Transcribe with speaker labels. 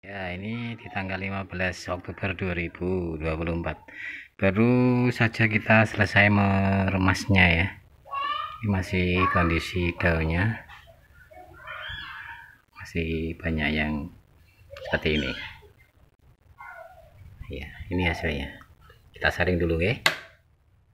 Speaker 1: Ya, ini di tanggal 15 Oktober 2024. Baru saja kita selesai meremasnya ya. Ini masih kondisi daunnya masih banyak yang seperti ini. Ya, ini hasilnya. Kita saring dulu ya.